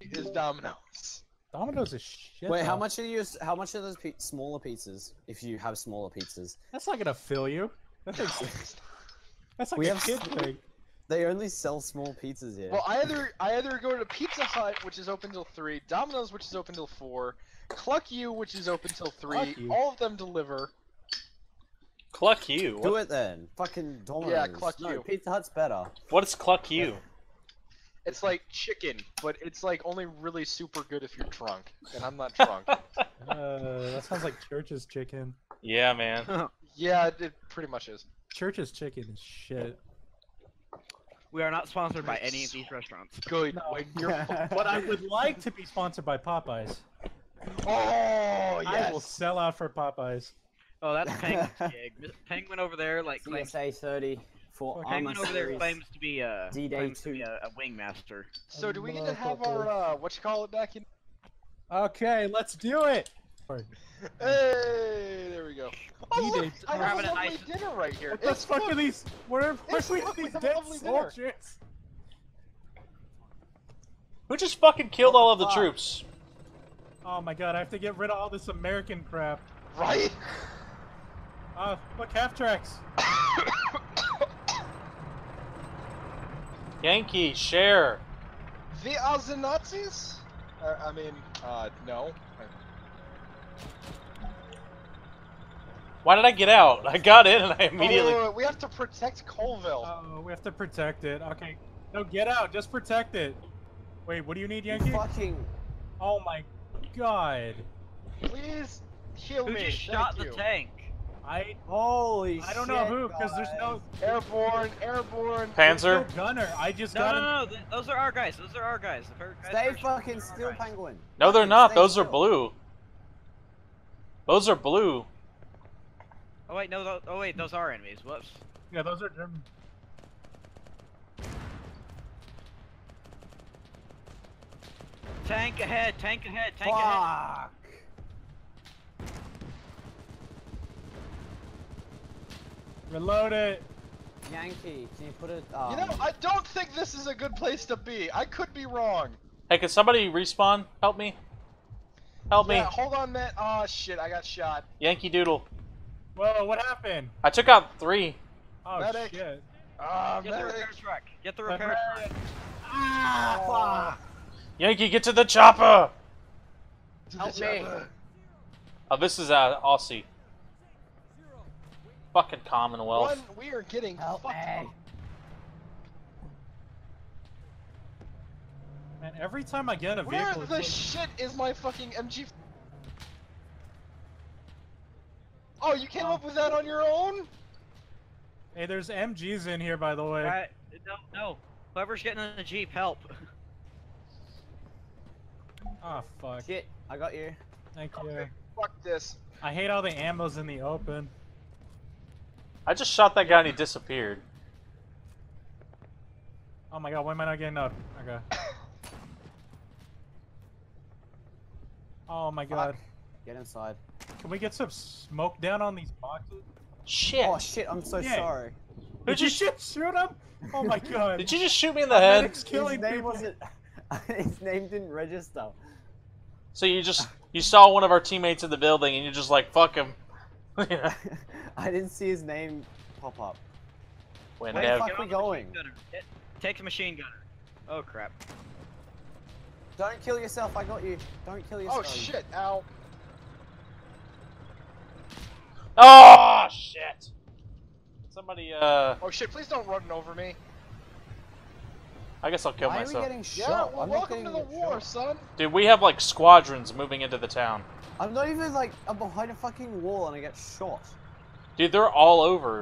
is Domino's. Domino's is shit. Wait, though. how much are those smaller pizzas? If you have smaller pizzas, That's not gonna fill you. That's like We a have kid s- thing. they only sell small pizzas here. Well, I either go to Pizza Hut, which is open till 3, Domino's, which is open till 4, Cluck You, which is open till 3. Cluck You? All of them deliver. Cluck you. Do it then. Fucking Domino's. Yeah, Cluck No, You. Pizza Hut's better. What is cluck you? It's like chicken, but it's like only really super good if you're drunk, and I'm not drunk. That sounds like Church's chicken. Yeah, man. Yeah, it pretty much is. Church's chicken is shit. We are not sponsored by any of these restaurants. Good. No. When you're... But I would like to be sponsored by Popeyes. Oh I will yes. sell out for Popeyes. Oh, that's Penguin's gig. Penguin over there, like, claims, CSA 30 for Arma Penguin over there series. claims to be a D-Day 2. wingmaster. So do we get to have our what you call it back in? Okay, let's do it. Hey, there we go. Oh look, D-Day. I We're have having a a lovely nice- dinner right here. What the It's fuck good. are these? What are It's we look, these we have a dead lovely dinner. soldiers? Who just fucking killed all of the fuck? troops? Oh my god, I have to get rid of all this American crap. Right? Look, half tracks. Yankee, share. The Aussie Nazis? I mean, no. Why did I get out? I got in and I immediately. Oh, we have to protect Coleville. Oh, we have to protect it. Okay. No, get out. Just protect it. Wait, what do you need, Yankee? Fucking. Oh my god. Please heal Who me. just Thank shot you. the tank? Holy I don't know who, because there's no Airborne, airborne. Panzer. no gunner. I just No, got no, him. no, those are our guys. Those are our guys. The guys Stay are- fucking are our still, guys. Penguin. No, they're Fucking not. stay Those are still. blue. Those are blue. Oh wait, no. Oh wait, those are enemies. Whoops. Yeah, those are German. Tank ahead! Tank ahead! Tank ahead! Fuck. Reload it. Yankee, can you put it? You know, I don't think this is a good place to be. I could be wrong. Hey, can somebody respawn? Help me. Help me. Yeah, hold on, man. Oh shit, I got shot. Yankee Doodle. Whoa, what happened? I took out 3. Oh Medic. shit. Get the Medic. repair truck! Get the repair truck! Ah, fuck. Yankee, get to the chopper! Help me. Oh, this is Aussie. Fucking Commonwealth. One, we are getting Help fucked me. up. Man, every time I get a Where vehicle, the it's shit is my fucking MG? Oh, you came up with that on your own? hey, there's MGs in here, by the way. Alright, no. Whoever's getting in the Jeep, help. Oh fuck. Shit, I got you. Thank you. Okay, fuck this. I hate all the ammos in the open. I just shot that guy and he disappeared. Oh my god, why am I not getting up? Okay. Oh my god. Fuck. Get inside. Can we get some smoke down on these boxes? Shit. Oh shit, I'm so Yeah. sorry. Did you shoot him? Oh my god. Did you just shoot me in the head? Medic's killing His name people. wasn't. His name didn't register. So you saw one of our teammates in the building and you're just like, fuck him. Yeah. I didn't see his name pop up. When Where the Nev- fuck Get we on the going? machine gunner. Take a machine gunner. Oh crap. Don't kill yourself, I got you. Don't kill Oh yourself. shit, ow. Oh shit! Somebody, Oh shit, please don't run over me. I guess I'll kill Why myself. are we getting Yeah, shot? well, I'm not welcome getting to the get war, shot. son. Dude, we have like squadrons moving into the town. I'm not even like, I'm behind a fucking wall and I get shot. Dude, they're all over.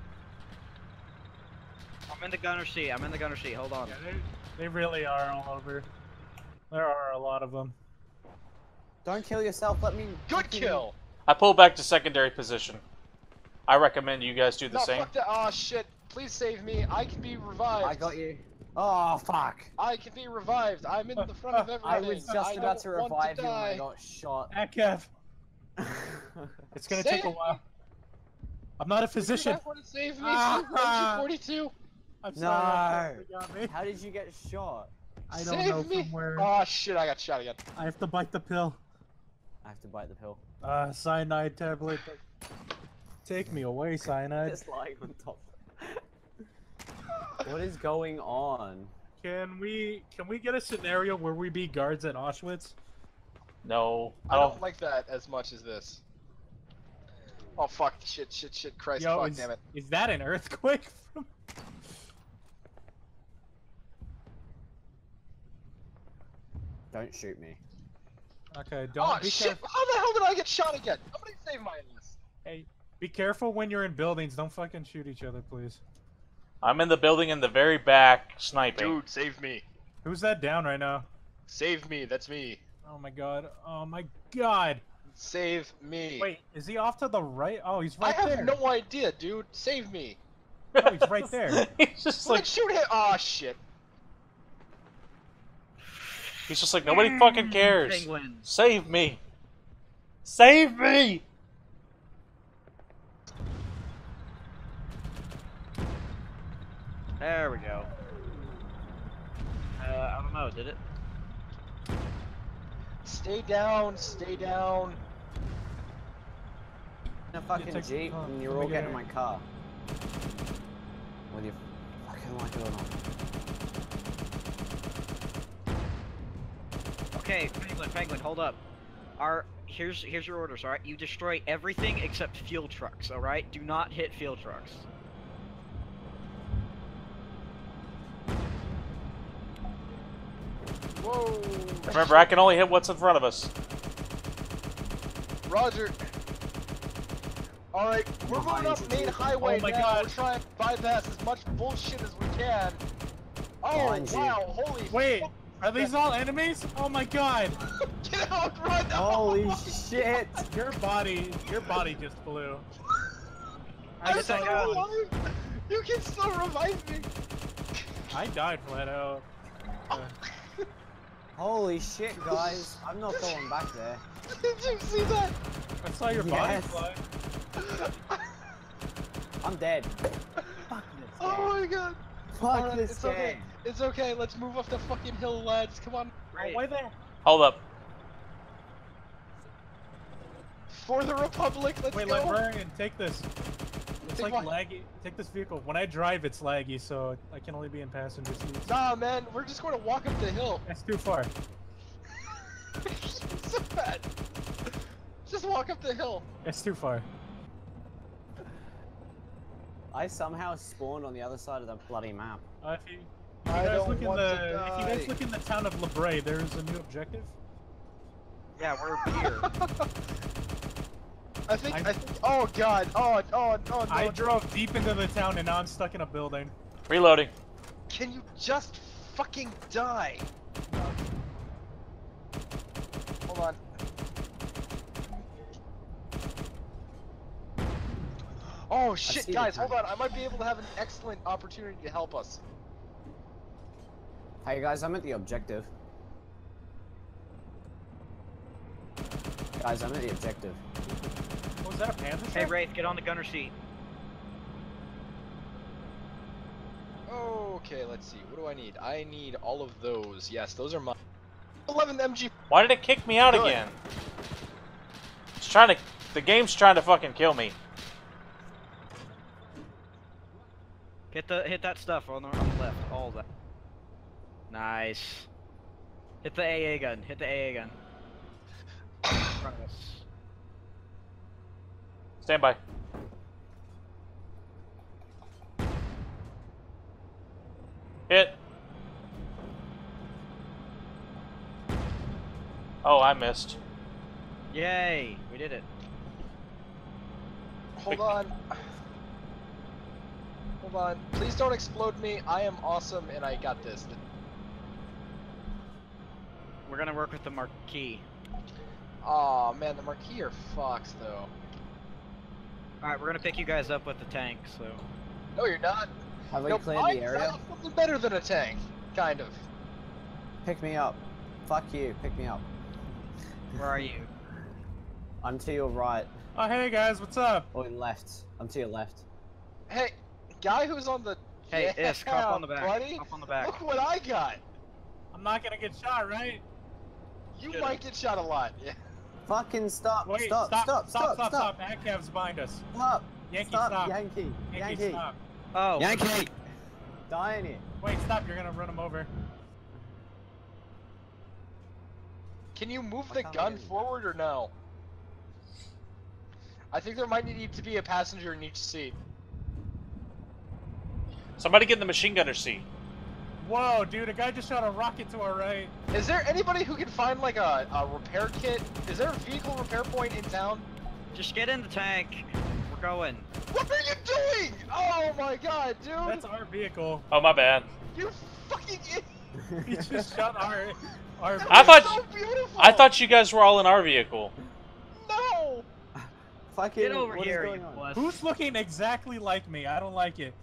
I'm in the gunner seat. I'm in the gunner seat. Hold on. Yeah, they really are all over. There are a lot of them. Don't kill yourself, let me... Good fucking- kill. I pull back to secondary position. I recommend you guys do the No, same. fuck that. Oh shit. Please save me. I can be revived. I got you. Oh, fuck. I can be revived. I'm in the front of everything. I was just about to don't want revive you when I die. got shot. Kev, it's gonna take a Save- while. I'm not a Would you physician. not want to save me? Ah. MG42. I'm sorry. No. You got me. How did you get shot? I don't Save know me! from where. Oh shit! I got shot again. I have to bite the pill. I have to bite the pill. Cyanide tablet. Take me away, cyanide. Just lying on top. What is going on? Can we get a scenario where we be guards at Auschwitz? No, I don't like that as much as this. Oh fuck! Shit! Christ! Yo, Fuck! Damn it! Is that an earthquake? Don't shoot me. Okay, don't Oh be shit! careful. How the hell did I get shot again? Somebody save my ass! Hey, be careful when you're in buildings. Don't fucking shoot each other, please. I'm in the building in the very back, sniping. Dude, save me! Who's that down right now? Save me! That's me! Oh my god. Oh my god. Save me! Wait, is he off to the right? Oh, he's right I have there. no idea, dude. Save me! Oh, he's right there. He's just Like like, shoot him! Oh shit! nobody fucking cares. Penguin. Save me. Save me. There we go. I don't know, did it? Stay down! Stay down! In a fucking take- jeep, oh, and you're let all me getting in get my car. Whether you fucking like it or not. Okay, Penguin, hold up. Here's your orders, alright? You destroy everything except fuel trucks, alright? Do not hit fuel trucks. Whoa! Remember, I can only hit what's in front of us. Roger. Alright, we're moving up main highway Oh my now. God. We're trying to bypass as much bullshit as we can. Oh, Behind you. wow, holy Wait, fuck. are these all enemies? Oh my god. Get out, run! Holy shit! Your body just flew. I I'm just still saw you. alive! You can still revive me! I died flat out. Holy shit, guys! I'm not going back there. Did you see that? I saw your body Yes. fly. I'm dead. Fuck this game. Oh my god. Fuck Alright, this it's game. okay. It's okay, let's move off the fucking hill, lads. Come on. Right. Why there? Hold up. For the Republic, let's Wait, go! Librarian, take this. It's Take like what? laggy. Take this vehicle. When I drive, it's laggy, so I can only be in passenger seats. Nah, man, we're just going to walk up the hill. That's too far. So bad. Just walk up the hill. It's too far. I somehow spawned on the other side of the bloody map. If you I guys don't look in want the to if you die. guys look in the town of LeBray, there's a new objective. Yeah, we're here. I think, oh god, oh no. I drove deep into the town and now I'm stuck in a building. Reloading. Can you just fucking die? Hold on. Oh shit, see the guys, hold tank. on. I might be able to have an excellent opportunity to help us. Hey guys, I'm at the objective. Guys, I'm at the objective. Was that a panda? Hey, truck? Wraith, get on the gunner seat. Okay, let's see. What do I need? I need all of those. Yes, those are mine. 11 MG. Why did it kick me out Good. again? It's trying to. The game's trying to fucking kill me. Hit that stuff on the left, all of that. Nice. Hit the AA gun. Hit the AA gun. In front of us. Stand by. Hit. Oh, I missed. Yay, we did it. Hold on. Hold on. Please don't explode me. I am awesome and I got this. We're gonna work with the marquee. Aw, man, the Marquis are fucks, though. Alright, we're gonna pick you guys up with the tank, so. No, you're not. Have we No, cleared mine's the area? something better than a tank. Kind of. Pick me up. Fuck you, pick me up. Where are you? I'm to your right. Oh hey guys, what's up? Or left. I'm to your left. Hey, guy who's on the... Hey, yeah, Isk, hop on the back. buddy. Hop on the back. Look what I got. I'm not gonna get shot, right? You might get shot a lot. Yeah. Fucking stop. Wait, Stop. Ankev's behind us. Stop. Yankee, Stop. stop. Yankee. Stop. Oh. Yankee. Die in it. Wait, stop. You're gonna run him over. Can you move I the can't gun hear you. forward or no? I think there might need to be a passenger in each seat. Somebody get in the machine gunner seat. Whoa, dude, a guy just shot a rocket to our right. Is there anybody who can find like a repair kit? Is there a vehicle repair point in town? Just get in the tank. We're going. What are you doing? Oh my god, dude! That's our vehicle. Oh, my bad. You fucking idiot! He just shot our I thought- So beautiful. I thought you guys were all in our vehicle. No. Fucking. Get over what is here, you going on? puss. Who's looking exactly like me? I don't like it.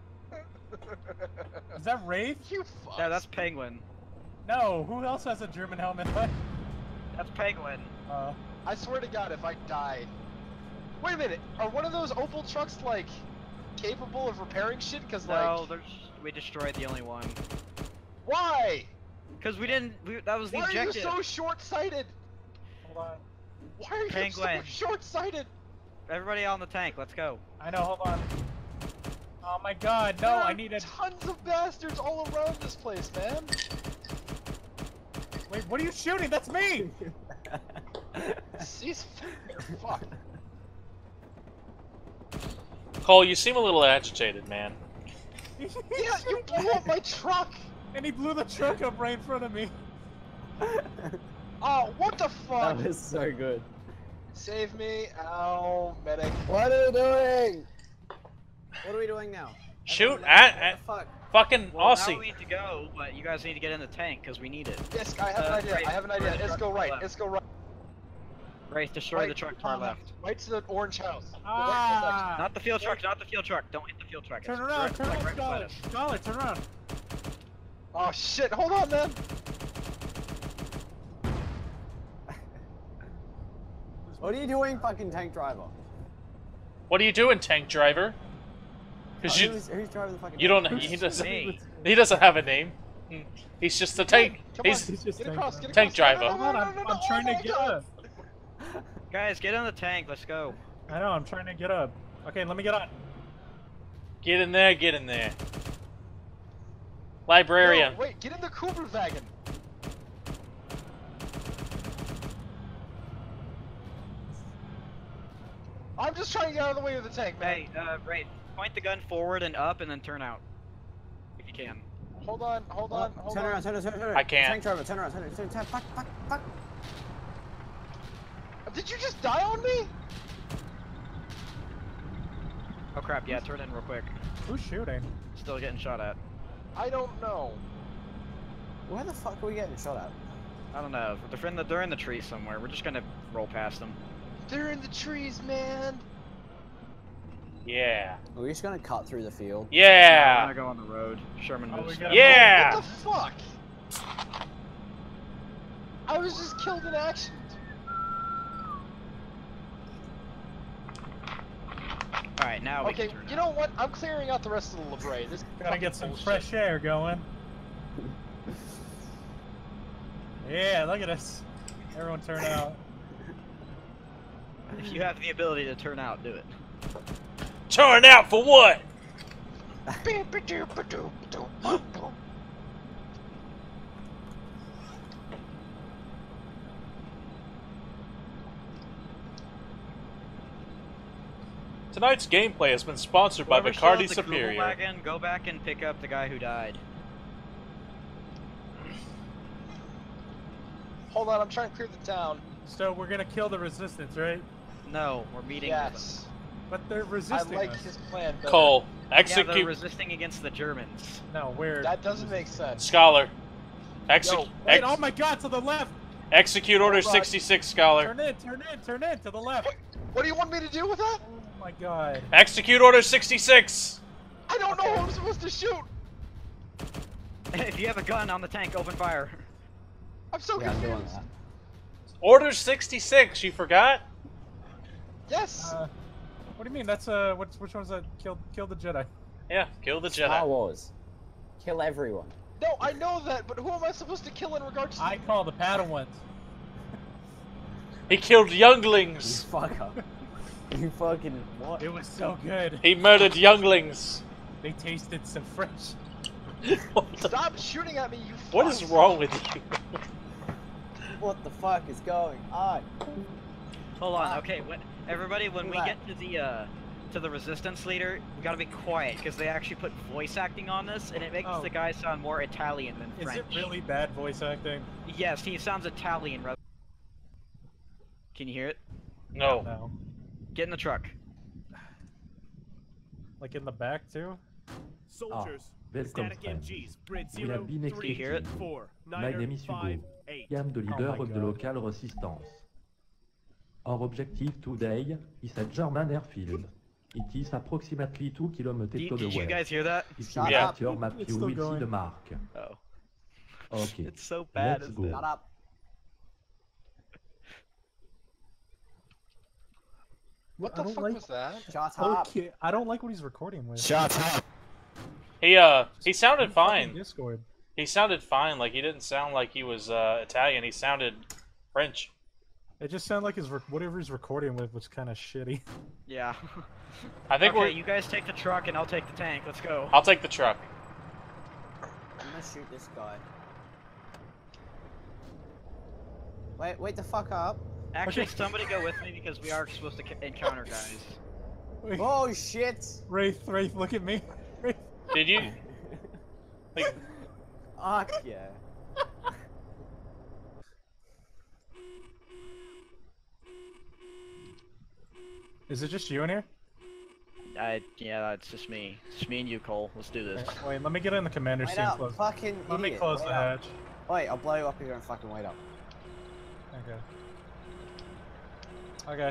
Is that Wraith? You fuck. Yeah, that's Penguin. No, who else has a German helmet? That's Penguin. I swear to God, if I die. Wait a minute. Are one of those Opel trucks like capable of repairing shit? Cause No, like. we destroyed the only one. Why? Cause we didn't. That was the Why are you objective. so short-sighted? Hold on. Why are you Penguin. so short-sighted? Everybody on the tank. Let's go. I know, hold on. Oh my god, no, There I are need a... tons of bastards all around this place, man. Wait, what are you shooting? That's me! Cease fuck. Cole, you seem a little agitated, man. Yeah, you blew up my truck. And he blew the truck up right in front of me. Oh, what the fuck? That was so good. Save me. Ow, medic. What are you doing? What are we doing now? Shoot Everyone, at what fucking Well, now Aussie. we need to go, but you guys need to get in the tank because we need it. Yes, I have an idea. right, I have an idea. right, Let's go right. left. Let's go right. Wraith, destroy Right the truck to our left. Right to the orange house. The right Ah! Not the field truck. Not the field truck. Don't hit the field truck. Turn It's around, right, turn like, around, right beside Scholar. us. Scholar, turn around. Oh shit! Hold on, man. What are you doing, fucking tank driver? What are you doing, tank driver? Because Who's driving the fucking you tank? don't. He doesn't. Me. He doesn't have a name. He's just a tank. Come He's on. just Get tank across. driver. Get Tank across. driver. Come on, I'm trying oh to get my God. up. Guys, get on the tank. Let's go. I know, I'm trying to get up. Okay, let me get on. Get in there. Get in there. Librarian. No, wait, get in the Cooper wagon. I'm just trying to get out of the way of the tank, man. Hey, Wraith, point the gun forward and up, and then turn out, if you can. Hold on, hold on, hold Turn on. around, turn around. I can't. Tank driver, turn around, turn around. Fuck. Did you just die on me? Oh crap! Yeah, turn in real quick. Who's shooting? Still getting shot at. I don't know. Where the fuck are we getting shot at? I don't know. They're in the tree somewhere. We're just gonna roll past them. They're in the trees, man. Yeah. Are we just gonna cut through the field? We're Yeah. gonna go on the road. Sherman Oh, moves. we gotta- Yeah. What the fuck? I was just killed in action. All right, now we Okay, can turn you out. know what? I'm clearing out the rest of the Librarian. This Gotta fucking get some bullshit. fresh air going. Yeah, look at us. Everyone turn out. If you have the ability to turn out, do it. Turn out for what? Tonight's gameplay has been sponsored by Whoever Bacardi stole the Google Superior. wagon, go back and pick up the guy who died. Hold on, I'm trying to clear the town. So we're gonna kill the resistance, right? No, we're meeting with them. Yes. But they're I resisting like us. his plan better. Cole, Yeah, they're execute resisting against the Germans. No, we're... That doesn't make sense. Scholar. Yo, Wait, oh my god, to the left! Execute Order Hold on. 66, Scholar. Turn in, to the left! What do you want me to do with that? Oh my god. Execute Order 66! I don't know who I'm supposed to shoot. If you have a gun on the tank, open fire. I'm so Yeah, I'm doing confused. that. Order 66, you forgot? Yes. What do you mean? That's which one's that? Kill the Jedi. Yeah, kill the Star Jedi. Wars. Kill everyone. No, I know that, but who am I supposed to kill in regards to? I call the Padawans. He killed You younglings. fucker. You fucking what? It was so good. He murdered younglings. They tasted so fresh. Stop shooting at me, you. What is fucks. wrong with you? What the fuck is going on? Hold on. Okay, everybody, when we What? get to the resistance leader, we gotta be quiet because they actually put voice acting on this, and it makes Oh. the guy sound more Italian than Is French. it really bad voice acting? Yes, he sounds Italian. Can you hear it? No. No. Get in the truck. Like in the back too? Soldiers, Welcome, static friend. MGs, Brit We have 0, been 3, hear it? 4, My 9, name is 5, Hugo. 8. I am the leader my of the God. local resistance. Our objective today is at German Airfield. It is approximately 2 kilometers Did to the you west. guys hear that? If you Shut look up. at your map, It's you still will see going. the mark. Oh, Okay, it's so bad. let's Isn't go. it? Shut up. What I the don't fuck like- was that? Shut up. Okay, I don't like what he's recording with. Shut up. He sounded Fucking fine. Discord. He sounded fine. Like he didn't sound like he was Italian. He sounded French. It just sounded like his whatever he's recording with was kind of shitty. Yeah. I think Okay, you guys take the truck and I'll take the tank. Let's go. I'll take the truck. I'm gonna shoot this guy. Wait the fuck up. Actually, Okay. somebody go with me because we are supposed to encounter guys. Wait, Oh shit! Wraith, look at me. Wraith. Did you? Like, Fuck yeah. Is it just you in here? Yeah, it's just me. It's just me and you, Cole. Let's do this. Wait, let me get in the commander's Wait seat. up, Close. fucking Let me idiot. close Wait the up. hatch. Wait, I'll blow you up if you don't fucking wait up. Okay. Okay.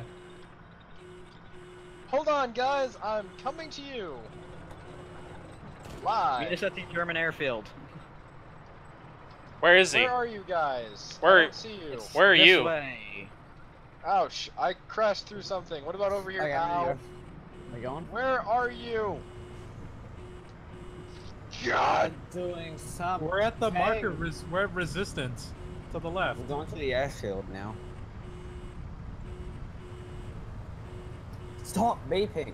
Hold on, guys. I'm coming to you. Meet Live. us at the German airfield. where is he? Where are you guys? Where- I don't see you. Where are This you? way. Ouch! I crashed through something. What about over here? Okay, I'm Ow. gonna go. Are we going? Where are you? God. I'm doing something. We're at the marker. We're at resistance. To the left. We're going to the airfield now. Stop beeping.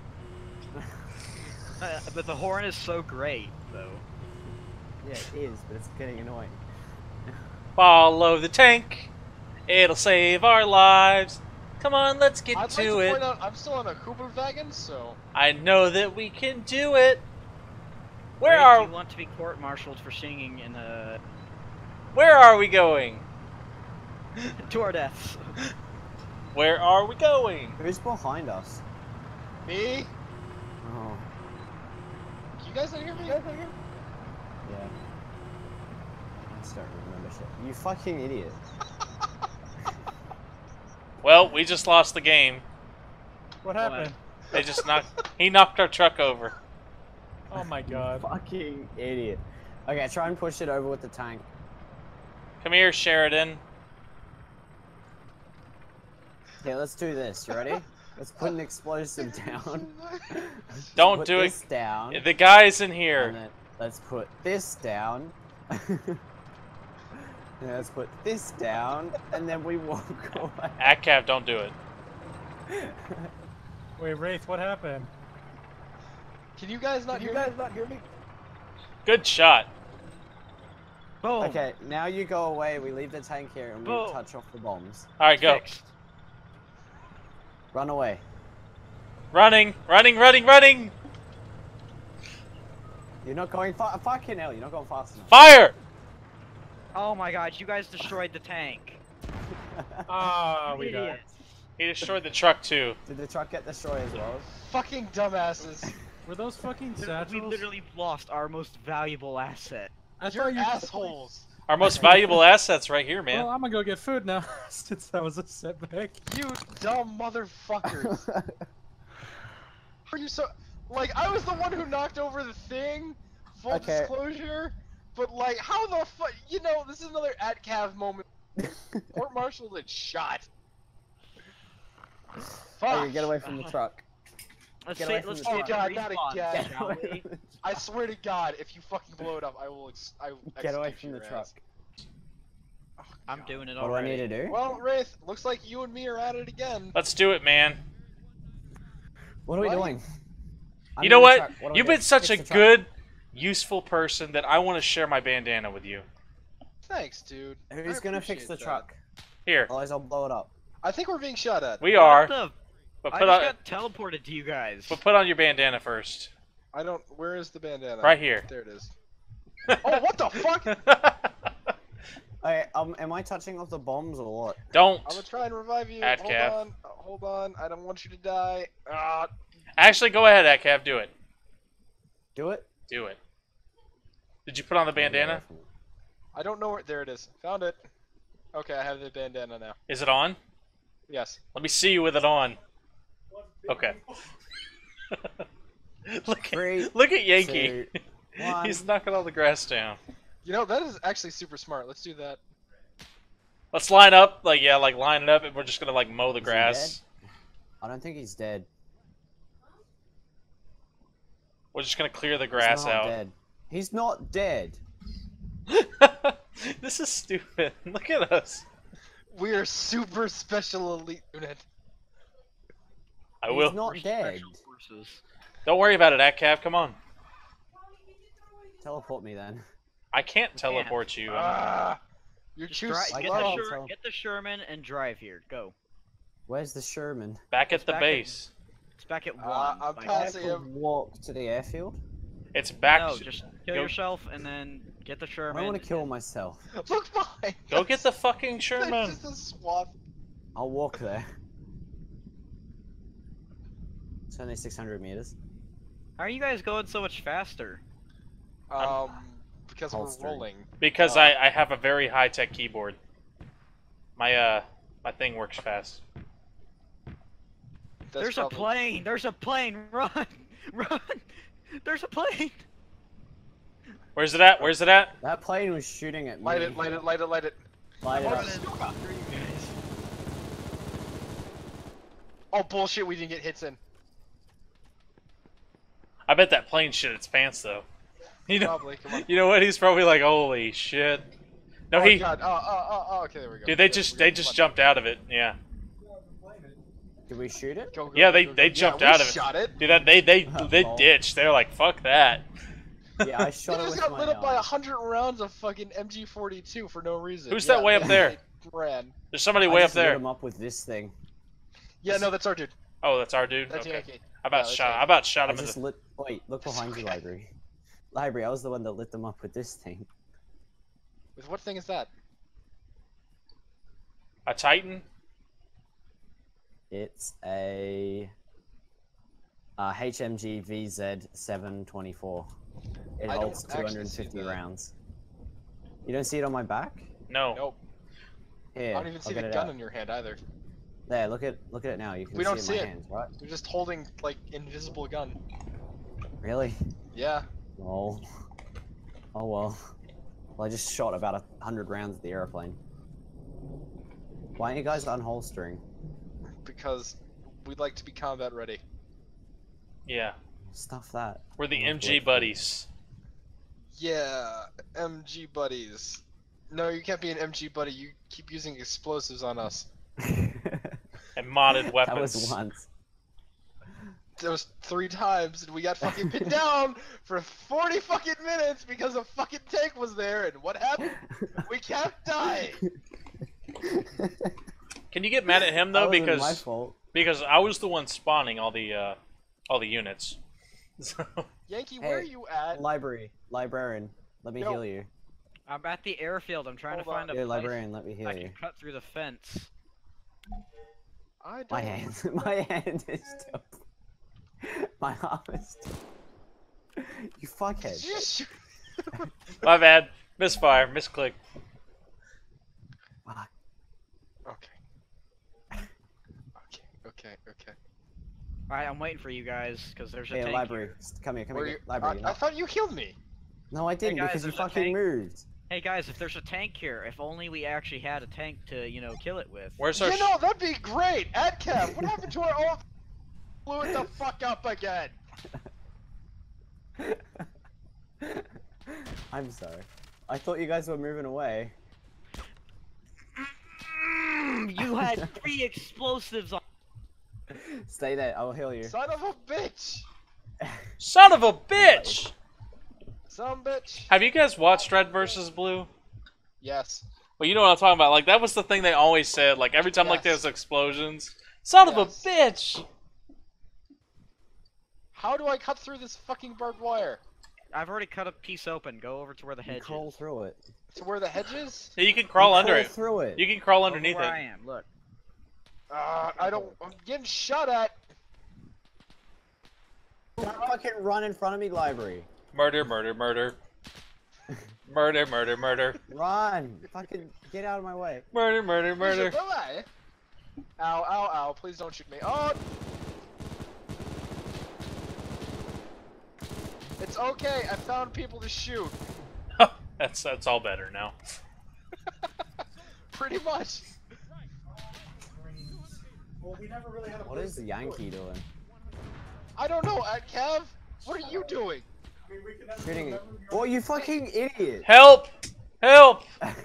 But the horn is so great, though. Yeah, it is, but it's getting annoying. Follow the tank. It'll save our lives. Come on, let's get I'd like to to it. point out I'm still on a Huberwagen, so I know that we can do it. Where Wraith, are you want to be court-martialed for singing in we going? to our deaths? Where are we going? Who's behind us? me. Oh, Can you guys not hear me? yeah. I just don't remember shit. You fucking idiot. Well, we just lost the game. What happened? They just he knocked our truck over. Oh my god. Fucking idiot. Okay, try and push it over with the tank. Come here, Sheridan. Okay, let's do this. You ready? Let's put an explosive down. Don't Put do it. this down. The guy's in And here. then let's put this down. And let's put this down, and then we walk away. ACAV, don't do it. Wait, Wraith, what happened? Can you guys not hear me? Good shot. Boom. Okay, now you go away. We leave the tank here, and we Boom. touch off the bombs. All right, go. Fixed. Run away. Running, running, running, running. You're not going far. Fucking hell, you're not going fast enough. Fire! Oh my god, you guys destroyed the tank. Ah, we died. Idiots. He destroyed the truck too. Did the truck get destroyed as well? Fucking dumbasses. Were those fucking We satchels? literally lost our most valuable asset. I You're thought you assholes. Our most valuable assets right here, man. Well, I'm gonna go get food now, since that was a setback. You dumb motherfuckers. Are you so... Like, I was the one who knocked over the thing, full Okay. disclosure, but like, how the fuck... You know, this is another ATCAV moment. Court-martialed and shot. Fuck. Okay, get away from the truck. Let's Get see. away from Let's the see truck. it God, not respawn, again. shall we? I swear to God, if you fucking blow it up, I will. I will Get away execute from the your truck. ass. Oh, I'm God. doing it What do I already. need to do? Well, Wraith, looks like you and me are at it again. Let's do it, man. What are we What? doing? I'm You know in the what? truck. Do I You've do? been such Fix a the truck. good, useful person that I want to share my bandana with you. Thanks, dude. Who's I gonna fix appreciate the that. truck? Here, Otherwise, I'll blow it up. I think we're being shot at. we are. What the? But I put just on, got teleported to you guys. but put on your bandana first. I don't. Where is the bandana? Right here. There it is. Oh, what the fuck? Hey, am I touching off the bombs or what? Don't. I'm gonna try and revive you. At Hold Cav. on. Hold on. I don't want you to die. Ah. Actually, go ahead, Atcav. Do it. Do it? Do it. Did you put on the bandana? I don't know where. There it is. Found it. Okay, I have the bandana now. Is it on? Yes. Let me see you with it on. Okay. Three, look at Yankee. 2, 1. He's knocking all the grass down. You know, that is actually super smart. Let's do that. Let's line up, like line it up, and we're just gonna like mow the he grass. I don't think he's dead. We're just gonna clear the He's grass not out. dead. He's not dead. This is stupid. Look at us. We are super special elite unit. I He's will. not dead. Special forces. Don't worry about it, Atcav. Come on. Teleport me then. I can't teleport you. Ah, you're Just too get, slow. get the Sherman and drive here. Go. Where's the Sherman? Back at the back base. It's back at 1. I'm like- passing I could him. walk to the airfield. It's back. No, just kill go- yourself and then get the I Sherman. don't want to kill myself. Look behind. Go us. get the fucking There's Sherman. just a swath. I'll walk there. It's only 600 meters. How are you guys going so much faster? Because Holstering. we're rolling. Because I have a very high tech keyboard. My my thing works fast. That's There's probably- a plane! There's a plane! Run! Run! There's a plane! Where's it at? Where's it at? That plane was shooting at me. Light it, light it, light it, light it. Light it I'm up. running after you guys. Oh bullshit, we didn't get hits in. I bet that plane shit its pants though. You know, Probably, come on. you know what? He's probably like, holy shit. No, Oh he, god, oh, okay, there we go. dude, they Yeah, just we're they good. just Come on. jumped out of it. Yeah, Did we shoot it? Go, go, yeah, go, they go, they go. jumped Yeah, out we of it. shot it. Dude, that they Lol. ditched. They're like, fuck that. Yeah, I They shot it just with got my lit up by arm. 100 rounds of fucking MG42 for no reason. Who's that way up they there? Ran. There's somebody I way up just lit there. him up with this thing. Yeah, no, that's our dude. Oh, that's our dude. That's Okay. Yankee. I about Yeah, shot. that's I about shot I him in just the. lit. Wait, look behind you, library. Library, I was the one that lit them up with this thing. With what thing is that? A Titan. It's a HMG VZ 724. It I don't holds actually see 250 that. rounds. You don't see it on my back? No. Nope. Here, I don't even I'll see get the it gun out. in your hand either. There, look at it now. You can We don't see it see in my it. hands, right? You're just holding like invisible gun. Really? Yeah. Oh. Oh well. Well, I just shot about 100 rounds at the airplane. Why aren't you guys unholstering? Because we'd like to be combat ready. Yeah. Stuff that. We're the Oh, MG look. buddies. Yeah, MG buddies. No, you can't be an MG buddy. You keep using explosives on us. And modded That weapons. was once. There was 3 times, and we got fucking pinned down for 40 fucking minutes because a fucking tank was there. And what happened? We kept dying. Can you get mad at him That though? wasn't my Because fault. I was the one spawning all the units. So, Yankee, where are Hey, you at? Librarian, let me Yo. heal you. I'm at the airfield. I'm trying to Hold find a Yeah, place librarian, let me heal I you. can cut through the fence. I don't. My hand, my hand is still. My arm is still. You fuckhead. Did you just shoot? my bad. Misfire. Misclick. Fuck. Okay. Okay. Alright, I'm waiting for you guys because there's a Hey, tank. library, come here, Where you? library. I thought you killed me. No, I didn't guys, because you there's a fucking tank. moved. Hey guys, if there's a tank here, if only we actually had a tank to, you know, kill it with. Where's our? You know, that'd be great. AdCap, what happened to our old? Blew it the fuck up again. I'm sorry. I thought you guys were moving away. You had 3 explosives on. Stay there, I will heal you. Son of a bitch. Son of a bitch! Son of a bitch. Have you guys watched Red vs. Blue? Yes. Well, you know what I'm talking about. Like, that was the thing they always said. Like, every time, like, Yes. there's explosions. Son of a Yes. bitch! How do I cut through this fucking barbed wire? I've already cut a piece open. Go over to where the You hedge crawl is. through it. To where the hedge is? Yeah, you can crawl You under crawl it. through it. You can crawl Over underneath where it. I am. Look. I don't. I'm getting shot at. Don't fucking run in front of me, Library. Murder, murder, murder. Murder, murder, murder. Run! Fucking get out of my way. Murder, murder, murder. Ow, ow, ow. Please don't shoot me. Oh! It's okay. I found people to shoot. That's all better now. Pretty much. Well, we never really had a What is the Yankee doing? I don't know, Kev. What are you doing? Shooting it. Oh, you fucking idiot! Help! Help!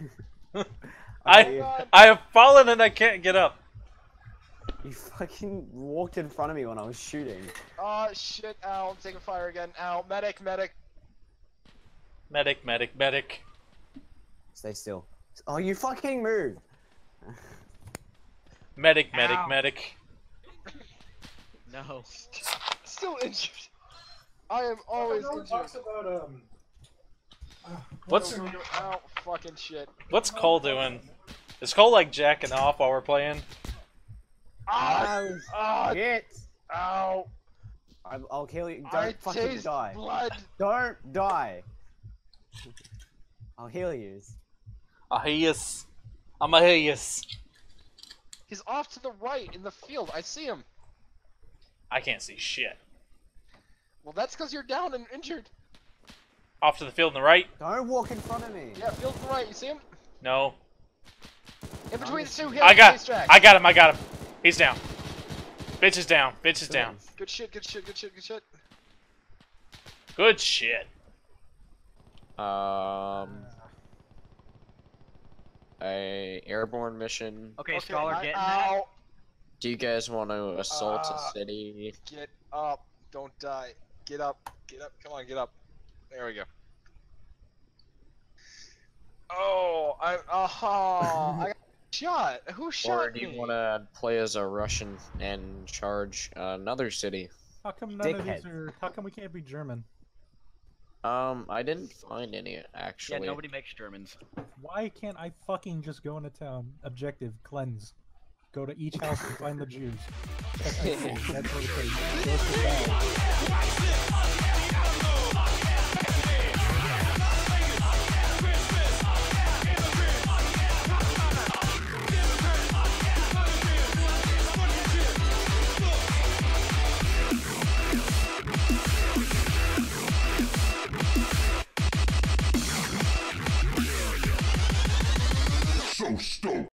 Okay, I have fallen and I can't get up. you fucking walked in front of me when I was shooting. Oh shit, ow. I'm taking fire again. Ow. Medic, medic. Medic, medic, medic. Stay still. Oh, you fucking moved! Medic, medic, Ow. medic. No. Still injured. I am always No one injured. talks about What's Ow, fucking shit. what's Cole doing? Is Cole like jacking off while we're playing? Ah, ah, Shit! ow. I'll kill you. I Don't fucking taste die. blood. Don't die. I'll heal you. Yes. I'm a yes. He's off to the right in the field. I see him. I can't see shit. Well, that's because you're down and injured. Off to the field on the right? Don't walk in front of me. Yeah, field to the right. You see him? No. In between the two hills. I got racetrack. I got him, I got him. He's down. Bitch is down. Bitch is down. Good shit, good shit, good shit, good shit. Good shit. A airborne mission. Okay, Scholar, get in that. Ow. Do you guys want to assault a city? Get up. Don't die. Get up. Get up. Come on, get up. There we go. Oh, I got shot. Who shot Or do you me? want to play as a Russian and charge another city? how come none of Dickhead. these are? How come we can't be German? I didn't find any actually. Yeah, nobody makes Germans. Why can't I fucking just go into town? Objective, cleanse. Go to each house and find the Jews. That's what it is. That's what it is. Go to town.